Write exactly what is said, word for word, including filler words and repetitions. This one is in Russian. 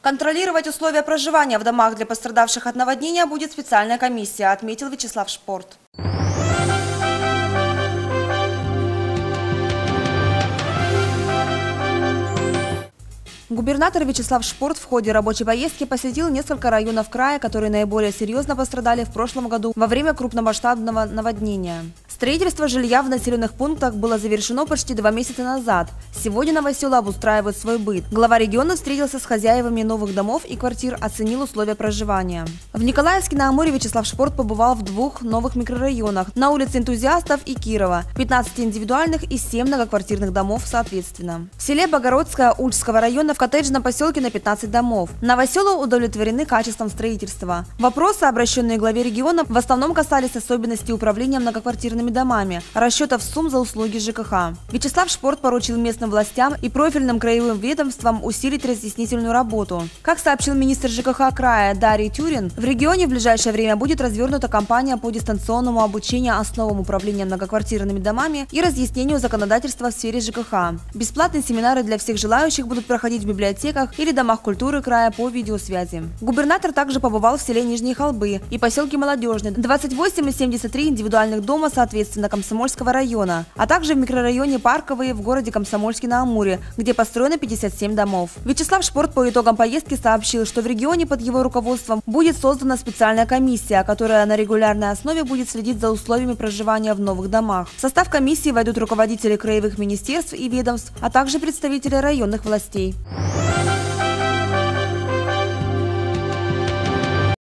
Контролировать условия проживания в домах для пострадавших от наводнения будет специальная комиссия, отметил Вячеслав Шпорт. Губернатор Вячеслав Шпорт в ходе рабочей поездки посетил несколько районов края, которые наиболее серьезно пострадали в прошлом году во время крупномасштабного наводнения. Строительство жилья в населенных пунктах было завершено почти два месяца назад. Сегодня новоселы обустраивают свой быт. Глава региона встретился с хозяевами новых домов и квартир, оценил условия проживания. В Николаевске на Амуре Вячеслав Шпорт побывал в двух новых микрорайонах – на улице Энтузиастов и Кирова, пятнадцати индивидуальных и семи многоквартирных домов соответственно. В селе Богородское Ульчского района в коттеджном поселке на пятнадцать домов. Новоселы удовлетворены качеством строительства. Вопросы, обращенные главе региона, в основном касались особенностей управления многоквартирными домами, расчетов сумм за услуги ЖКХ. Вячеслав Шпорт поручил местным властям и профильным краевым ведомствам усилить разъяснительную работу. Как сообщил министр ЖКХ края Дарий Тюрин, в регионе в ближайшее время будет развернута кампания по дистанционному обучению основам управления многоквартирными домами и разъяснению законодательства в сфере ЖКХ. Бесплатные семинары для всех желающих будут проходить в библиотеках или домах культуры края по видеосвязи. Губернатор также побывал в селе Нижние Холбы и поселке Молодежный, двадцать восемь и семьдесят три индивидуальных дома соответственно Комсомольского района, а также в микрорайоне Парковые в городе Комсомольске на Амуре, где построено пятьдесят семь домов. Вячеслав Шпорт по итогам поездки сообщил, что в регионе под его руководством будет создана специальная комиссия, которая на регулярной основе будет следить за условиями проживания в новых домах. В состав комиссии войдут руководители краевых министерств и ведомств, а также представители районных властей.